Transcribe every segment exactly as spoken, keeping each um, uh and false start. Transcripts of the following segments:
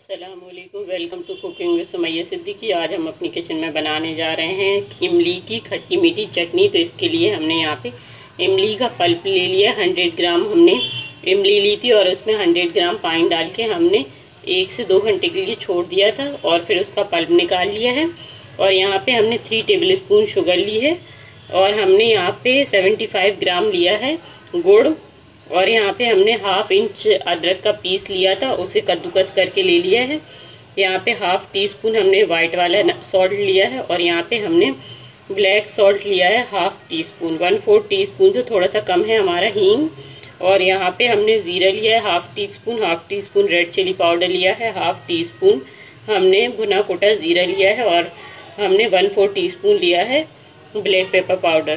अस्सलामुअलैकुम, welcome to cooking with Sumaiya Siddiqui. आज हम अपनी किचन में बनाने जा रहे हैं इमली की खट्टी मीठी चटनी। तो इसके लिए हमने यहाँ पे इमली का पल्प ले लिया। हंड्रेड ग्राम हमने इमली ली थी और उसमें हंड्रेड ग्राम पानी डाल के हमने एक से दो घंटे के लिए छोड़ दिया था और फिर उसका पल्प निकाल लिया है। और यहाँ पे हमने थ्री टेबल स्पून शुगर ली है और हमने यहाँ पे सेवेंटी फाइव ग्राम लिया है गुड़। और यहाँ पे हमने हाफ इंच अदरक का पीस लिया था, उसे कद्दूकस करके ले लिया है। यहाँ पे हाफ टी स्पून हमने वाइट वाला सॉल्ट लिया है और यहाँ पे हमने ब्लैक सॉल्ट लिया है half teaspoon. One fourth teaspoon से थोड़ा सा कम है हमारा हींग। और यहाँ पे हमने जीरा लिया है half teaspoon, half teaspoon red chilli powder लिया है, हाफ टी स्पून हमने भुना कुटा जीरा लिया है और हमने वन फोर्थ टी स्पून लिया है ब्लैक पेपर पाउडर।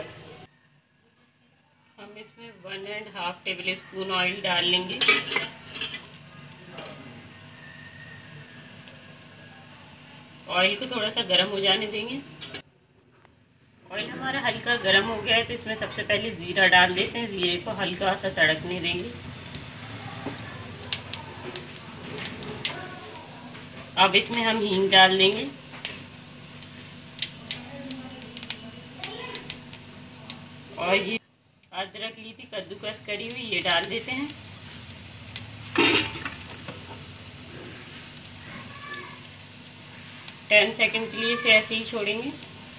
हम इसमें one and half tablespoon oil डाल लेंगे। ऑयल को थोड़ा सा गर्म हो जाने देंगे। ऑयल हमारा हल्का गर्म हो गया है तो इसमें सबसे पहले जीरा डाल देते हैं। जीरे को हल्का सा तड़कने देंगे। अब इसमें हम हींग डाल देंगे और ये अदरक ली थी कद्दूकस करी हुई, ये डाल देते हैं। टेन सेकंड के लिए इसे ऐसे ही छोड़ेंगे।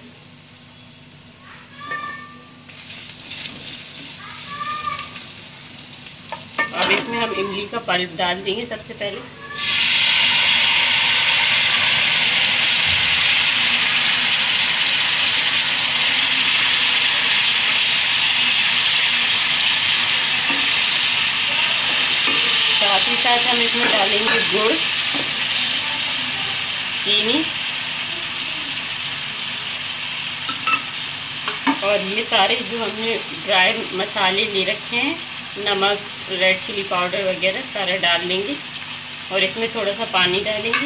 अब इसमें हम इमली का पल्प डाल देंगे सबसे पहले। साथ ही साथ हम इसमें डालेंगे गुड़, चीनी और ये सारे जो हमने ड्राई मसाले ले रखे हैं, नमक, रेड चिली पाउडर वगैरह सारा डाल लेंगे और इसमें थोड़ा सा पानी डालेंगे।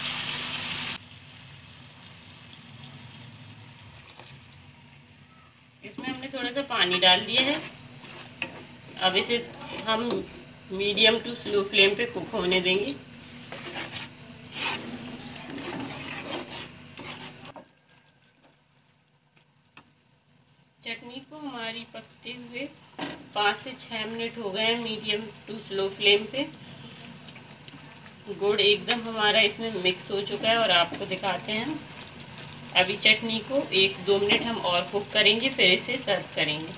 इसमें हमने थोड़ा सा पानी डाल दिया है। अब इसे हम मीडियम टू स्लो फ्लेम पे कुक होने देंगे। चटनी को हमारी पकते हुए पाँच से छः मिनट हो गए हैं मीडियम टू स्लो फ्लेम पे। गुड़ एकदम हमारा इसमें मिक्स हो चुका है और आपको दिखाते हैं। अभी चटनी को एक दो मिनट हम और कुक करेंगे, फिर इसे सर्व करेंगे।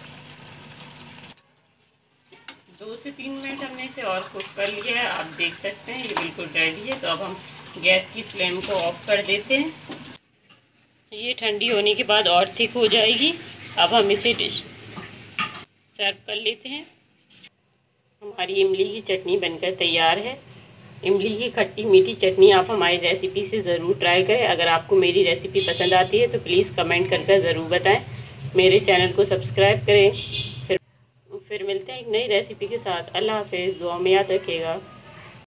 दो से तीन मिनट हमने इसे और कुक कर लिया है। आप देख सकते हैं ये बिल्कुल रेडी है। तो अब हम गैस की फ्लेम को ऑफ कर देते हैं। ये ठंडी होने के बाद और थिक हो जाएगी। अब हम इसे डिश सर्व कर लेते हैं। हमारी इमली की चटनी बनकर तैयार है। इमली की खट्टी मीठी चटनी आप हमारी रेसिपी से ज़रूर ट्राई करें। अगर आपको मेरी रेसिपी पसंद आती है तो प्लीज़ कमेंट कर कर ज़रूर बताएं। मेरे चैनल को सब्सक्राइब करें। फिर फिर मिलते हैं एक नई रेसिपी के साथ। अल्लाह हाफिज़। दुआ में याद रखिएगा।